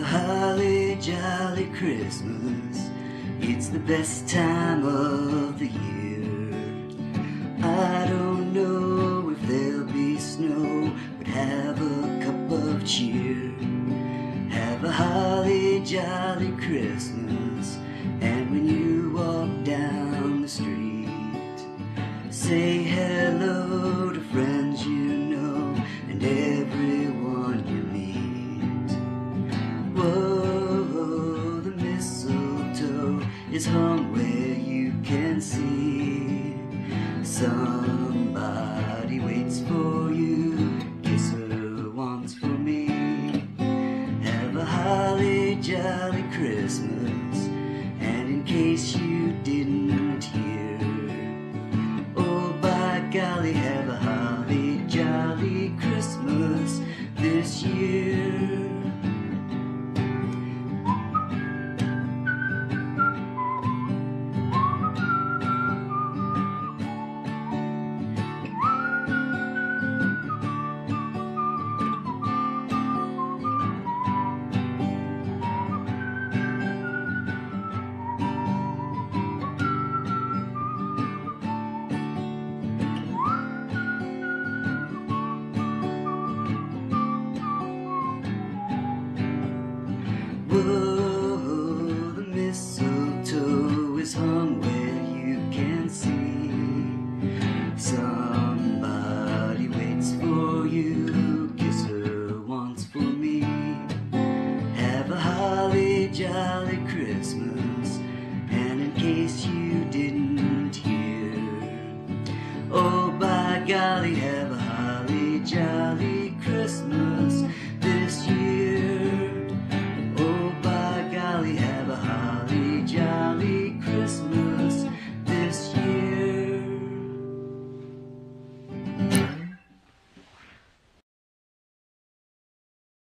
holly jolly Christmas. It's the best time of the year. I don't know if there'll be snow, but have a cup of cheer. Have a holly jolly Christmas, and when you walk down the street, say hello to friends you know and everyone you meet. Whoa, the mistletoe is hung where you can see. Somebody waits for you, kiss her once for me. Have a holly jolly Christmas, and in case you didn't hear, oh by golly, have a holly jolly Christmas this year. Whoa, the mistletoe is hung where you can see. Somebody waits for you, kiss her once for me. Have a holly jolly Christmas, and in case you didn't hear, oh by golly, have a